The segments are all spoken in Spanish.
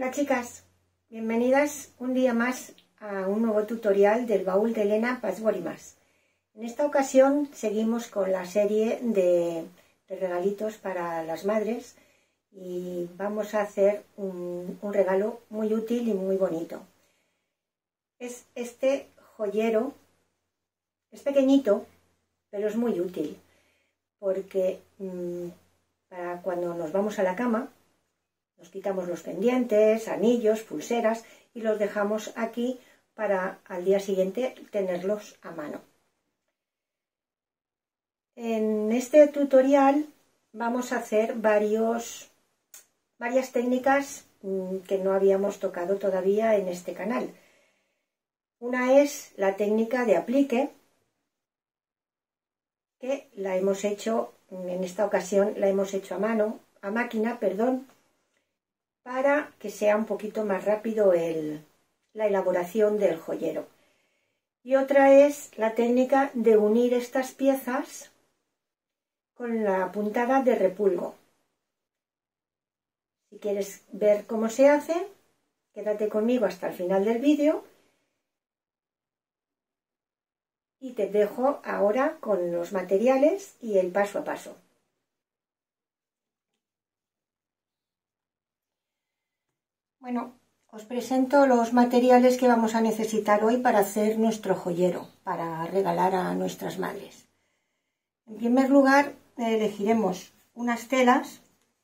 Hola chicas, bienvenidas un día más a un nuevo tutorial del baúl de Elena Patchwork y más. En esta ocasión seguimos con la serie de regalitos para las madres y vamos a hacer un regalo muy útil y muy bonito. Es este joyero, es pequeñito pero es muy útil porque para cuando nos vamos a la cama nos quitamos los pendientes, anillos, pulseras y los dejamos aquí para al día siguiente tenerlos a mano. En este tutorial vamos a hacer varias técnicas que no habíamos tocado todavía en este canal. Una es la técnica de aplique, que la hemos hecho, en esta ocasión la hemos hecho a máquina, para que sea un poquito más rápido la elaboración del joyero. Y otra es la técnica de unir estas piezas con la puntada de repulgo. Si quieres ver cómo se hace, quédate conmigo hasta el final del vídeo y te dejo ahora con los materiales y el paso a paso. Bueno, os presento los materiales que vamos a necesitar hoy para hacer nuestro joyero, para regalar a nuestras madres. En primer lugar, elegiremos unas telas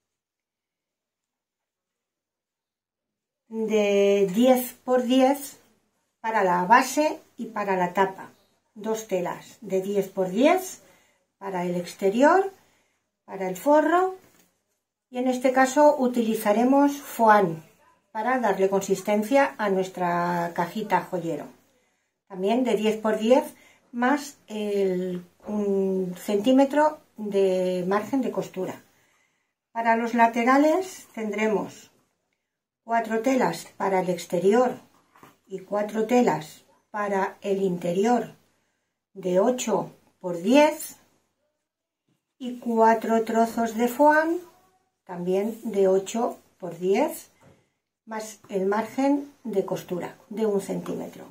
de 10 por 10 para la base y para la tapa. Dos telas de 10 por 10 para el exterior, para el forro, y en este caso utilizaremos foam para darle consistencia a nuestra cajita joyero. También de 10 por 10 más un centímetro de margen de costura. Para los laterales tendremos 4 telas para el exterior y 4 telas para el interior de 8 por 10 y 4 trozos de foam también de 8 por 10 más el margen de costura de 1 centímetro.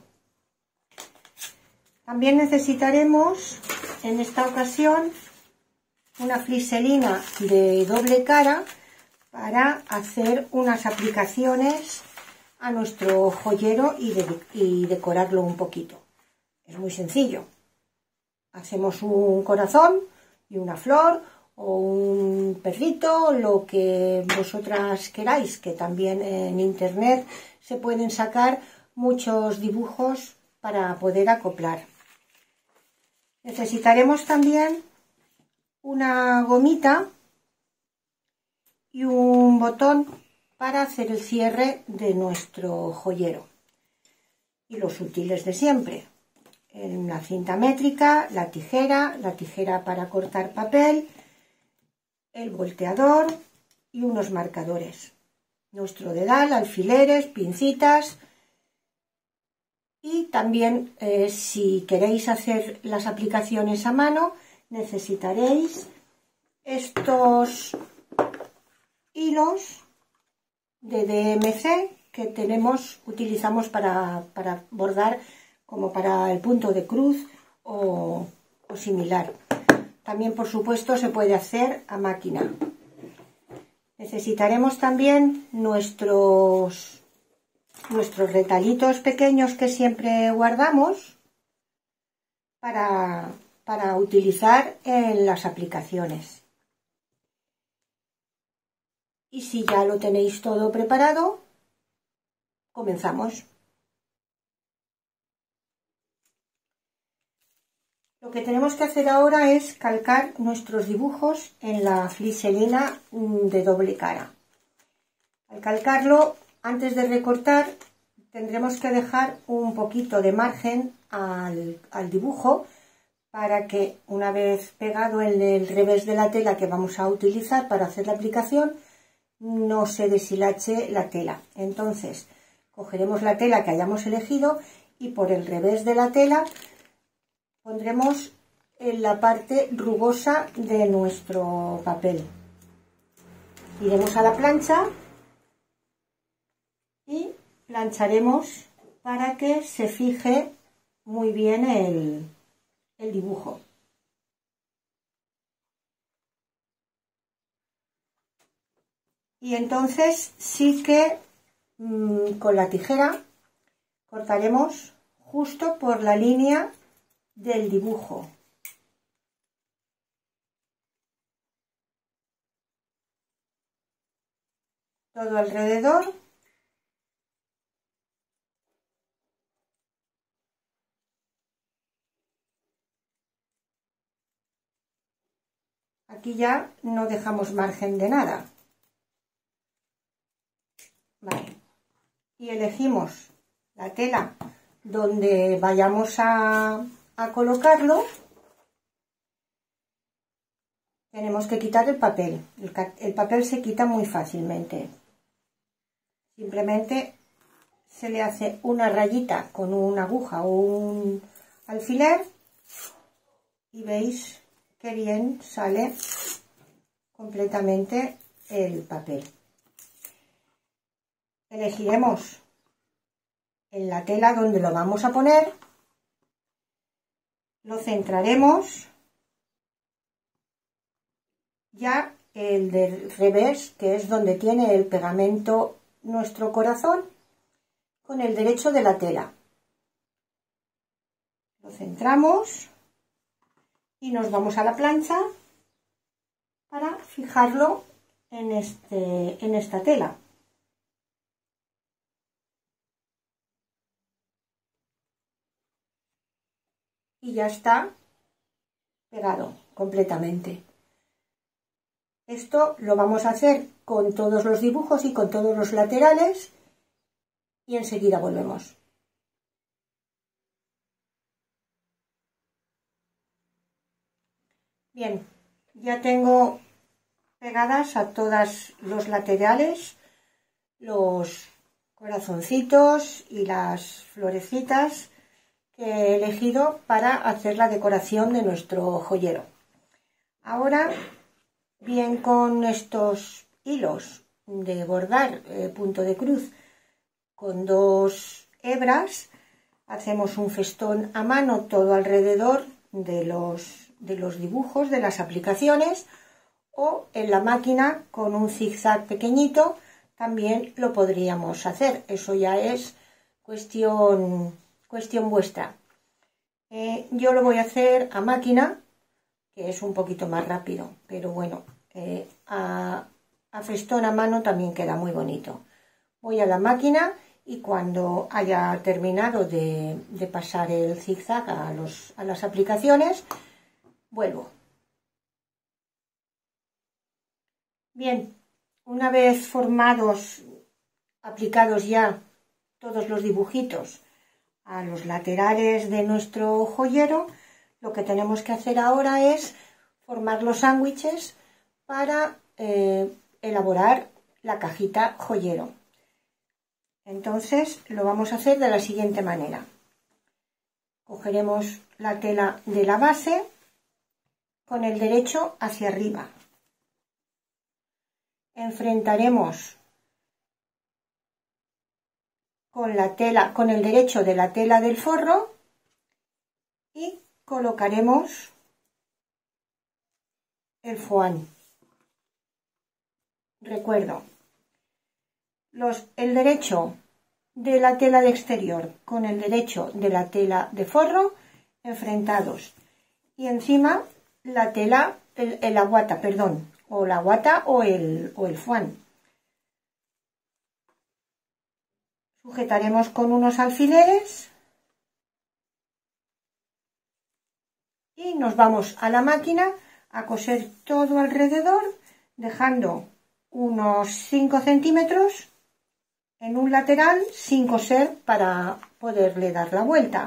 También necesitaremos en esta ocasión una fliselina de doble cara para hacer unas aplicaciones a nuestro joyero y decorarlo un poquito. Es muy sencillo. Hacemos un corazón y una flor o un perrito, lo que vosotras queráis, que también en internet se pueden sacar muchos dibujos para poder acoplar. Necesitaremos también una gomita y un botón para hacer el cierre de nuestro joyero. Y los útiles de siempre: la cinta métrica, la tijera para cortar papel, el volteador y unos marcadores, nuestro dedal, alfileres, pincitas. Y también si queréis hacer las aplicaciones a mano necesitaréis estos hilos de DMC que utilizamos para bordar, como para el punto de cruz o similar. También, por supuesto, se puede hacer a máquina. Necesitaremos también nuestros retalitos pequeños que siempre guardamos para utilizar en las aplicaciones. Y si ya lo tenéis todo preparado, comenzamos. Lo que tenemos que hacer ahora es calcar nuestros dibujos en la fliselina de doble cara. Al calcarlo, antes de recortar, tendremos que dejar un poquito de margen al dibujo para que, una vez pegado en el revés de la tela que vamos a utilizar para hacer la aplicación, no se deshilache la tela. Entonces, cogeremos la tela que hayamos elegido y por el revés de la tela pondremos en la parte rugosa de nuestro papel. Iremos a la plancha y plancharemos para que se fije muy bien el dibujo. Y entonces sí que con la tijera cortaremos justo por la línea del dibujo. Todo alrededor. Aquí ya no dejamos margen de nada. Vale. Y elegimos la tela donde vayamos a colocarlo. Tenemos que quitar el papel. El papel se quita muy fácilmente. Simplemente se le hace una rayita con una aguja o un alfiler y veis qué bien sale completamente el papel. Elegiremos en la tela donde lo vamos a poner, lo centraremos, ya el del revés, que es donde tiene el pegamento nuestro corazón, con el derecho de la tela. Lo centramos y nos vamos a la plancha para fijarlo en esta tela. Y ya está pegado completamente. Esto lo vamos a hacer con todos los dibujos y con todos los laterales y enseguida volvemos. Bien, ya tengo pegadas a todos los laterales los corazoncitos y las florecitas que he elegido para hacer la decoración de nuestro joyero. Ahora, bien con estos hilos de bordar punto de cruz con 2 hebras, hacemos un festón a mano todo alrededor de los dibujos, de las aplicaciones, o en la máquina con un zigzag pequeñito también lo podríamos hacer. Eso ya es cuestión vuestra. Yo lo voy a hacer a máquina, que es un poquito más rápido, pero bueno, a festón a mano también queda muy bonito. Voy a la máquina y cuando haya terminado de pasar el zigzag a las aplicaciones, vuelvo. Bien, una vez formados, aplicados ya todos los dibujitos a los laterales de nuestro joyero, lo que tenemos que hacer ahora es formar los sándwiches para elaborar la cajita joyero. Entonces lo vamos a hacer de la siguiente manera. Cogeremos la tela de la base con el derecho hacia arriba. Enfrentaremos con el derecho de la tela del forro y colocaremos el foin. Recuerdo, el derecho de la tela de exterior con el derecho de la tela de forro enfrentados y encima la tela, la guata, perdón, o la guata o el foin. Sujetaremos con unos alfileres y nos vamos a la máquina a coser todo alrededor, dejando unos 5 centímetros en un lateral sin coser para poderle dar la vuelta.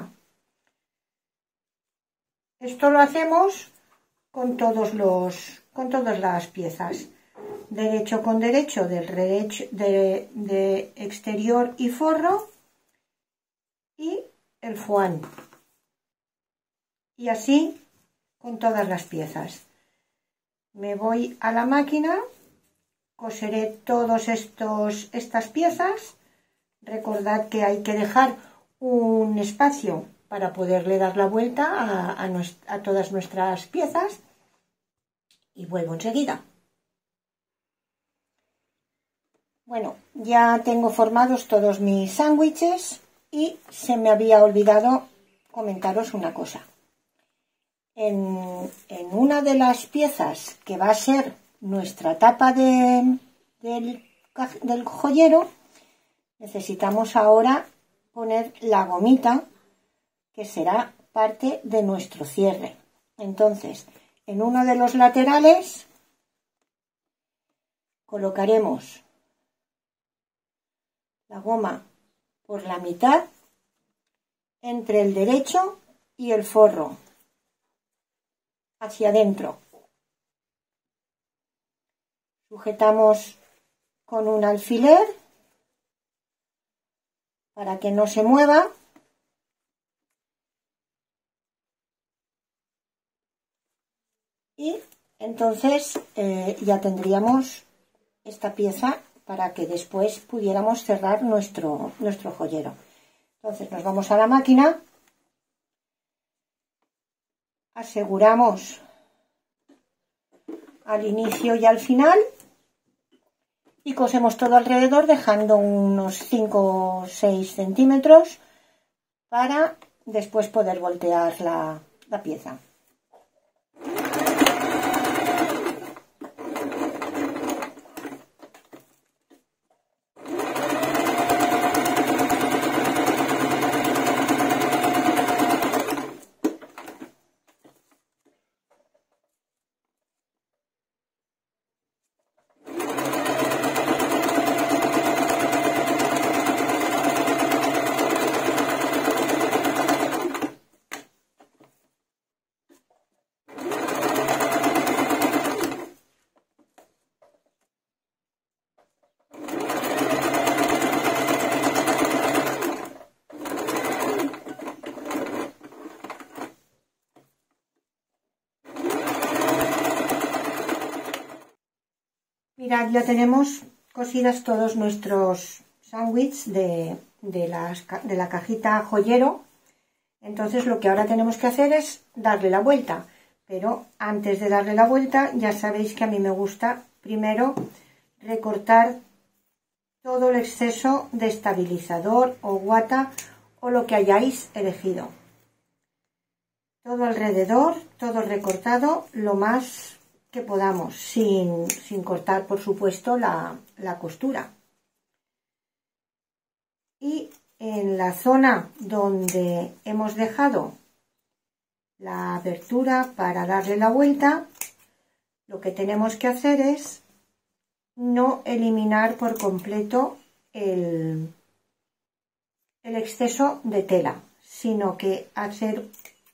Esto lo hacemos con todas las piezas. Derecho con derecho de exterior y forro y el foin. Y así con todas las piezas. Me voy a la máquina, coseré todas estas piezas Recordad que hay que dejar un espacio para poderle dar la vuelta a todas nuestras piezas. Y vuelvo enseguida. Bueno, ya tengo formados todos mis sándwiches y se me había olvidado comentaros una cosa. En una de las piezas que va a ser nuestra tapa del joyero, necesitamos ahora poner la gomita que será parte de nuestro cierre. Entonces, en uno de los laterales colocaremos la goma por la mitad entre el derecho y el forro, hacia adentro. Sujetamos con un alfiler para que no se mueva. Y entonces ya tendríamos esta pieza para que después pudiéramos cerrar nuestro joyero. Entonces nos vamos a la máquina, aseguramos al inicio y al final y cosemos todo alrededor dejando unos 5 o 6 centímetros para después poder voltear la pieza. Mirad, ya tenemos cosidas todos nuestros sándwiches de la cajita joyero. Entonces lo que ahora tenemos que hacer es darle la vuelta. Pero antes de darle la vuelta, ya sabéis que a mí me gusta primero recortar todo el exceso de estabilizador o guata o lo que hayáis elegido. Todo alrededor, todo recortado lo más que podamos, sin cortar por supuesto la costura. Y en la zona donde hemos dejado la abertura para darle la vuelta, lo que tenemos que hacer es no eliminar por completo el exceso de tela, sino que hacer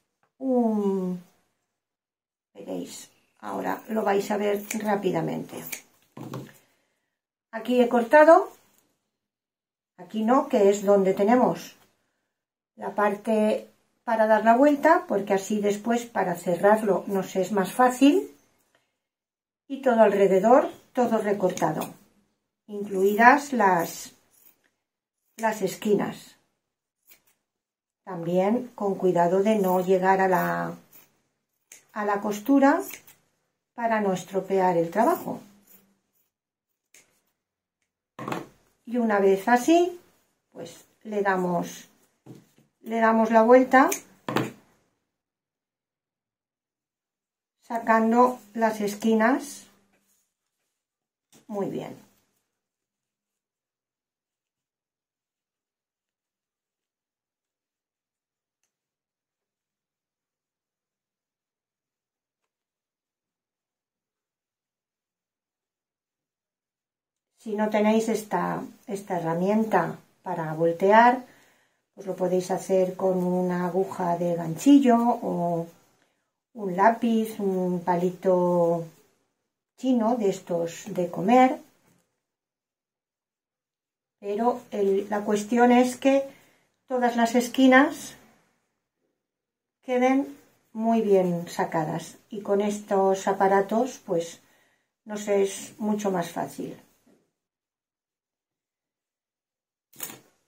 veréis, ahora lo vais a ver rápidamente. Aquí he cortado, aquí no, que es donde tenemos la parte para dar la vuelta, porque así después para cerrarlo nos es más fácil. Y todo alrededor, todo recortado, incluidas las esquinas. También con cuidado de no llegar a la costura para no estropear el trabajo. Y una vez así, pues le damos la vuelta, sacando las esquinas muy bien. Si no tenéis esta herramienta para voltear, pues lo podéis hacer con una aguja de ganchillo o un lápiz, un palito chino de estos de comer. Pero la cuestión es que todas las esquinas queden muy bien sacadas, y con estos aparatos pues nos es mucho más fácil.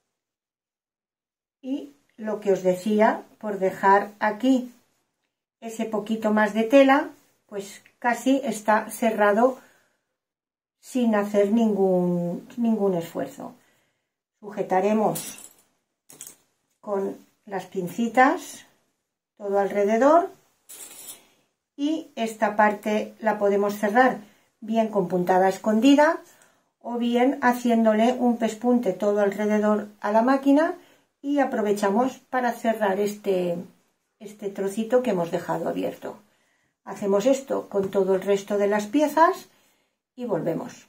Y lo que os decía, por dejar aquí ese poquito más de tela, pues casi está cerrado sin hacer ningún esfuerzo. Sujetaremos con las pincitas todo alrededor y esta parte la podemos cerrar bien con puntada escondida o bien haciéndole un pespunte todo alrededor a la máquina y aprovechamos para cerrar este trocito que hemos dejado abierto. Hacemos esto con todo el resto de las piezas y volvemos.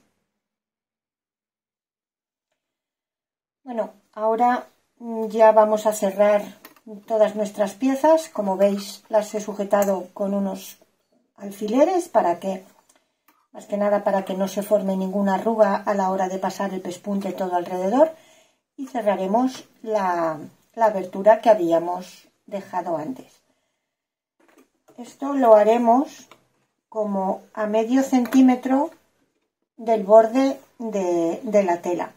Bueno, ahora ya vamos a cerrar todas nuestras piezas. Como veis, las he sujetado con unos alfileres para que, más que nada, para que no se forme ninguna arruga a la hora de pasar el pespunte todo alrededor, y cerraremos la abertura que habíamos dejado antes. Esto lo haremos como a medio centímetro del borde de la tela.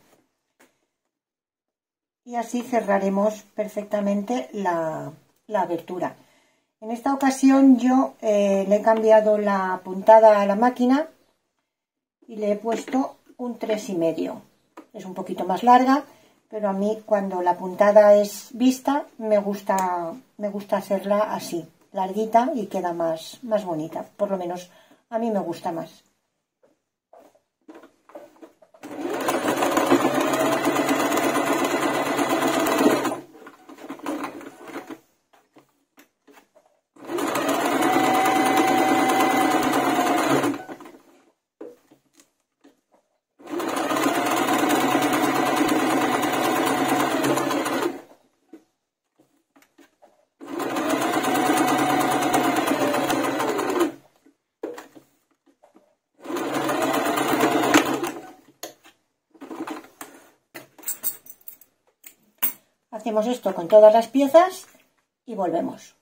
Y así cerraremos perfectamente la abertura. En esta ocasión yo le he cambiado la puntada a la máquina y le he puesto un 3,5. Es un poquito más larga, pero a mí cuando la puntada es vista me gusta hacerla así, larguita, y queda más bonita. Por lo menos a mí me gusta más. Hacemos esto con todas las piezas y volvemos.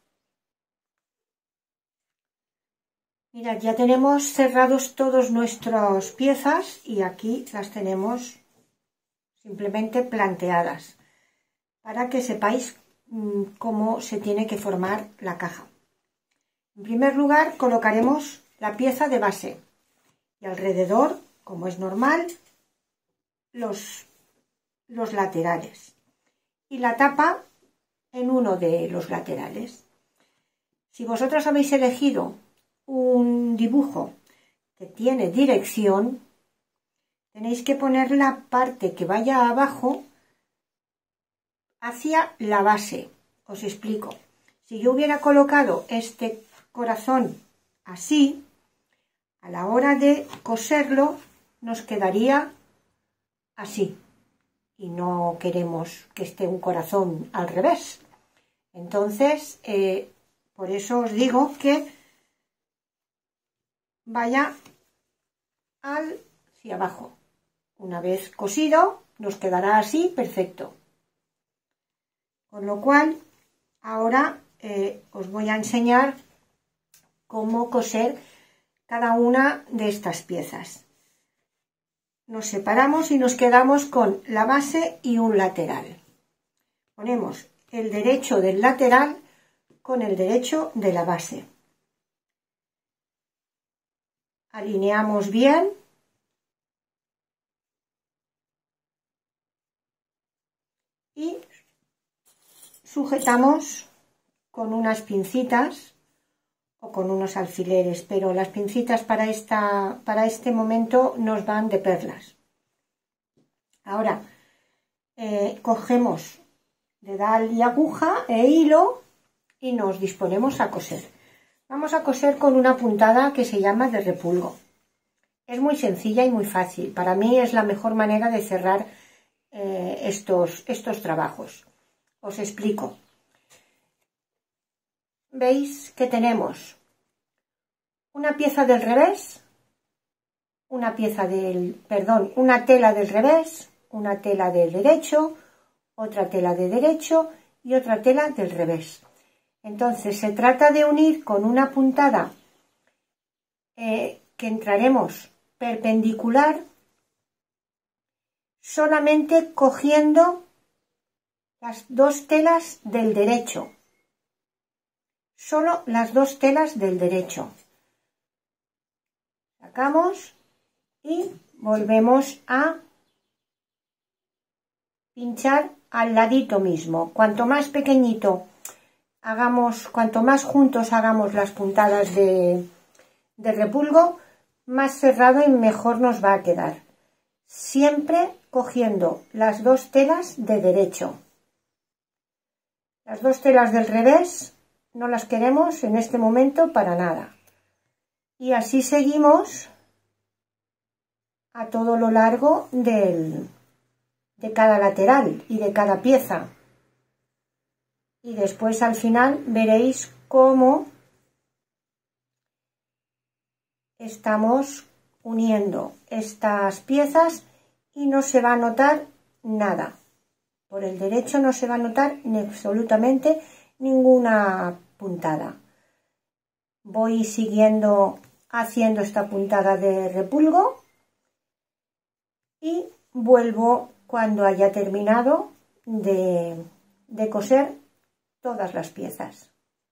Mirad, ya tenemos cerrados todas nuestras piezas y aquí las tenemos simplemente planteadas para que sepáis cómo se tiene que formar la caja. En primer lugar, colocaremos la pieza de base y alrededor, como es normal, los laterales. Y la tapa en uno de los laterales. Si vosotros habéis elegido un dibujo que tiene dirección, tenéis que poner la parte que vaya abajo hacia la base. Os explico. Si yo hubiera colocado este corazón así, a la hora de coserlo nos quedaría así. Y no queremos que esté un corazón al revés. Entonces, por eso os digo que vaya hacia abajo. Una vez cosido, nos quedará así, perfecto. Con lo cual, ahora os voy a enseñar cómo coser cada una de estas piezas. Nos separamos y nos quedamos con la base y un lateral. Ponemos el derecho del lateral con el derecho de la base. Alineamos bien. Y sujetamos con unas pincitas o con unos alfileres, pero las pincitas para este momento nos van de perlas. Ahora cogemos dedal y aguja e hilo y nos disponemos a coser. Vamos a coser con una puntada que se llama de repulgo. Es muy sencilla y muy fácil. Para mí es la mejor manera de cerrar estos trabajos. Os explico. Veis que tenemos una pieza del revés, una tela del revés, una tela del derecho, otra tela de derecho y otra tela del revés. Entonces se trata de unir con una puntada que entraremos perpendicular, solamente cogiendo las 2 telas del derecho, solo las 2 telas del derecho. Sacamos y volvemos a pinchar al ladito mismo. Cuanto más pequeñito hagamos, cuanto más juntos hagamos las puntadas de repulgo, más cerrado y mejor nos va a quedar. Siempre cogiendo las 2 telas de derecho. Las 2 telas del revés no las queremos en este momento para nada. Y así seguimos a todo lo largo de cada lateral y de cada pieza. Y después al final veréis cómo estamos uniendo estas piezas y no se va a notar nada. Por el derecho no se va a notar absolutamente ninguna puntada. Voy siguiendo haciendo esta puntada de repulgo y vuelvo cuando haya terminado de coser todas las piezas.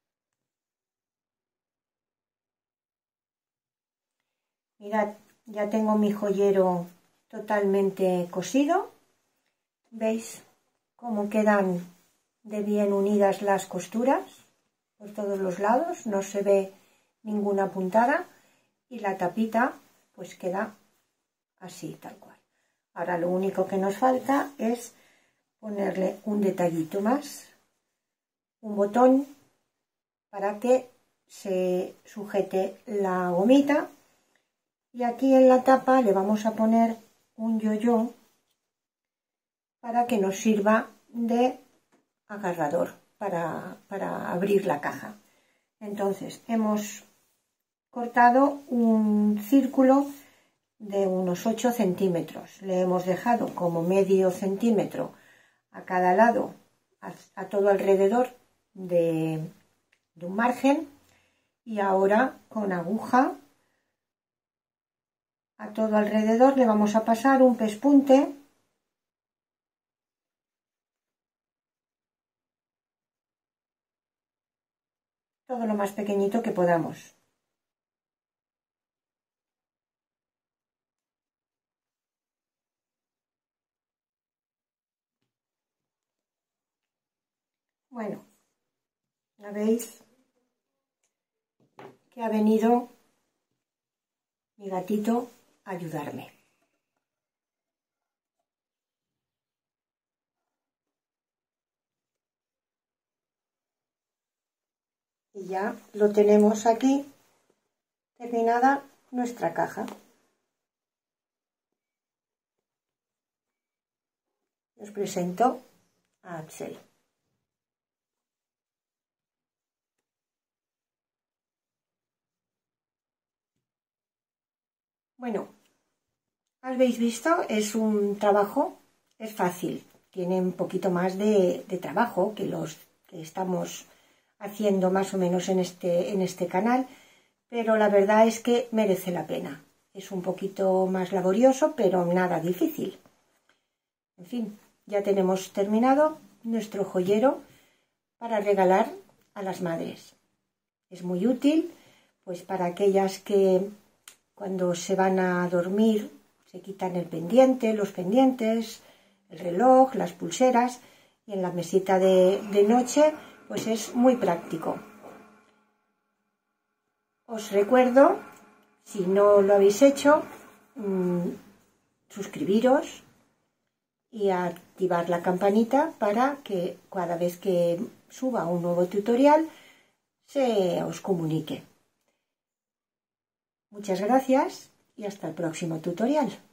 Mirad, ya tengo mi joyero totalmente cosido. ¿Veis cómo quedan de bien unidas las costuras por todos los lados? No se ve ninguna puntada y la tapita pues queda así, tal cual. Ahora lo único que nos falta es ponerle un detallito más, un botón para que se sujete la gomita. Y aquí en la tapa le vamos a poner un yo-yo para que nos sirva de agarrador para abrir la caja. Entonces hemos cortado un círculo de unos 8 centímetros. Le hemos dejado como medio centímetro a cada lado, a todo alrededor de un margen, y ahora con aguja a todo alrededor le vamos a pasar un pespunte todo lo más pequeñito que podamos. Bueno, ya veis que ha venido mi gatito a ayudarme. Y ya lo tenemos aquí terminada nuestra caja. Os presento a Axel. Bueno, habéis visto, es un trabajo, es fácil, tiene un poquito más de trabajo que los que estamos haciendo más o menos en este canal, pero la verdad es que merece la pena. Es un poquito más laborioso, pero nada difícil. En fin, ya tenemos terminado nuestro joyero para regalar a las madres. Es muy útil, pues para aquellas que cuando se van a dormir se quitan el pendiente, los pendientes, el reloj, las pulseras, y en la mesita de noche pues es muy práctico. Os recuerdo, si no lo habéis hecho, suscribiros y activar la campanita para que cada vez que suba un nuevo tutorial se os comunique. Muchas gracias y hasta el próximo tutorial.